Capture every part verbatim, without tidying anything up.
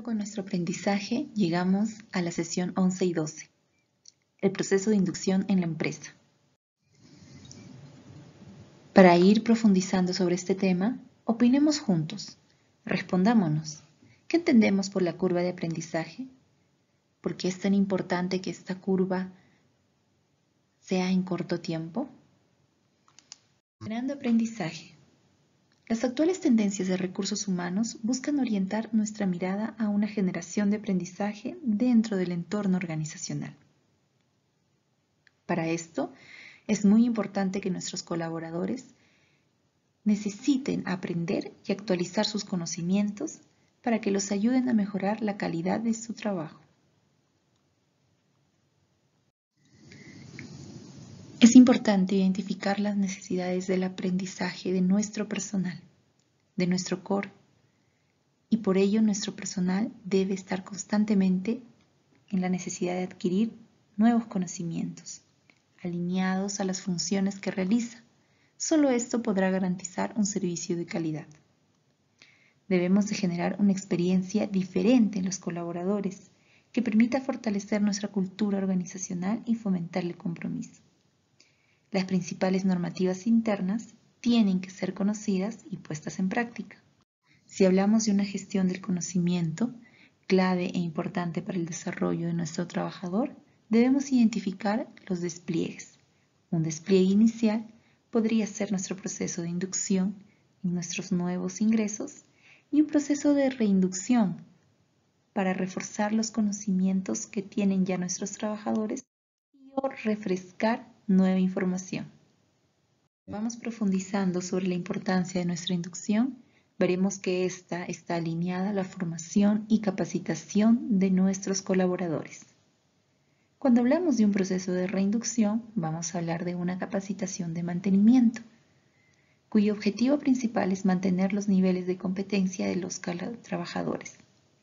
Con nuestro aprendizaje llegamos a la sesión once y doce, el proceso de inducción en la empresa. Para ir profundizando sobre este tema, opinemos juntos, respondámonos. ¿Qué entendemos por la curva de aprendizaje? ¿Por qué es tan importante que esta curva sea en corto tiempo? Generando aprendizaje. Las actuales tendencias de recursos humanos buscan orientar nuestra mirada a una generación de aprendizaje dentro del entorno organizacional. Para esto, es muy importante que nuestros colaboradores necesiten aprender y actualizar sus conocimientos para que los ayuden a mejorar la calidad de su trabajo. Es importante identificar las necesidades del aprendizaje de nuestro personal, de nuestro core, y por ello nuestro personal debe estar constantemente en la necesidad de adquirir nuevos conocimientos, alineados a las funciones que realiza. Solo esto podrá garantizar un servicio de calidad. Debemos de generar una experiencia diferente en los colaboradores que permita fortalecer nuestra cultura organizacional y fomentar el compromiso. Las principales normativas internas tienen que ser conocidas y puestas en práctica. Si hablamos de una gestión del conocimiento, clave e importante para el desarrollo de nuestro trabajador, debemos identificar los despliegues. Un despliegue inicial podría ser nuestro proceso de inducción en nuestros nuevos ingresos y un proceso de reinducción para reforzar los conocimientos que tienen ya nuestros trabajadores y o refrescar nueva información. Vamos profundizando sobre la importancia de nuestra inducción. Veremos que esta está alineada a la formación y capacitación de nuestros colaboradores. Cuando hablamos de un proceso de reinducción, vamos a hablar de una capacitación de mantenimiento, cuyo objetivo principal es mantener los niveles de competencia de los trabajadores.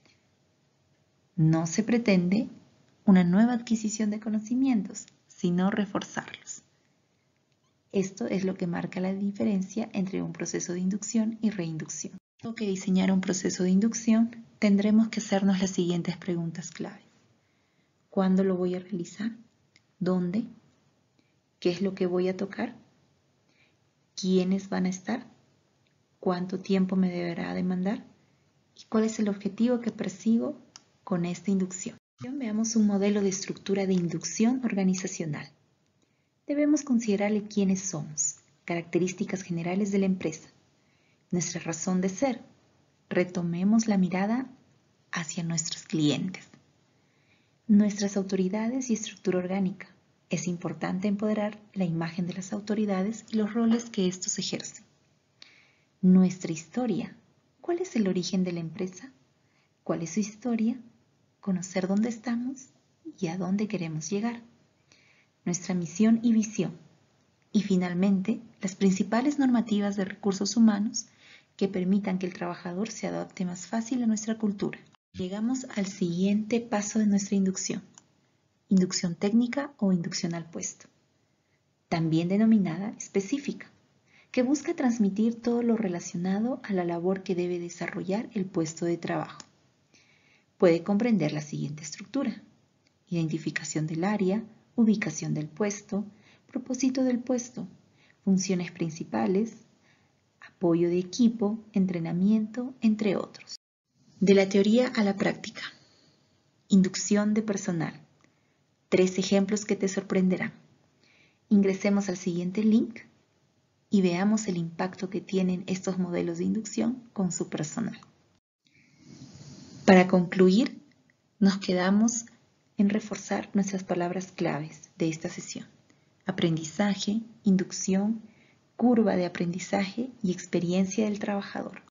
No se pretende una nueva adquisición de conocimientos, sino reforzarlos. Esto es lo que marca la diferencia entre un proceso de inducción y reinducción. Para que diseñar un proceso de inducción, tendremos que hacernos las siguientes preguntas clave. ¿Cuándo lo voy a realizar? ¿Dónde? ¿Qué es lo que voy a tocar? ¿Quiénes van a estar? ¿Cuánto tiempo me deberá demandar? ¿Y cuál es el objetivo que persigo con esta inducción? Veamos un modelo de estructura de inducción organizacional. Debemos considerarle quiénes somos, características generales de la empresa, nuestra razón de ser. Retomemos la mirada hacia nuestros clientes, nuestras autoridades y estructura orgánica. Es importante empoderar la imagen de las autoridades y los roles que estos ejercen. Nuestra historia. ¿Cuál es el origen de la empresa? ¿Cuál es su historia? Conocer dónde estamos y a dónde queremos llegar. Nuestra misión y visión. Y finalmente, las principales normativas de recursos humanos que permitan que el trabajador se adapte más fácil a nuestra cultura. Llegamos al siguiente paso de nuestra inducción. Inducción técnica o inducción al puesto, también denominada específica, que busca transmitir todo lo relacionado a la labor que debe desarrollar el puesto de trabajo. Puede comprender la siguiente estructura: identificación del área, ubicación del puesto, propósito del puesto, funciones principales, apoyo de equipo, entrenamiento, entre otros. De la teoría a la práctica. Inducción de personal. Tres ejemplos que te sorprenderán. Ingresemos al siguiente link y veamos el impacto que tienen estos modelos de inducción con su personal. Para concluir, nos quedamos en reforzar nuestras palabras claves de esta sesión: aprendizaje, inducción, curva de aprendizaje y experiencia del trabajador.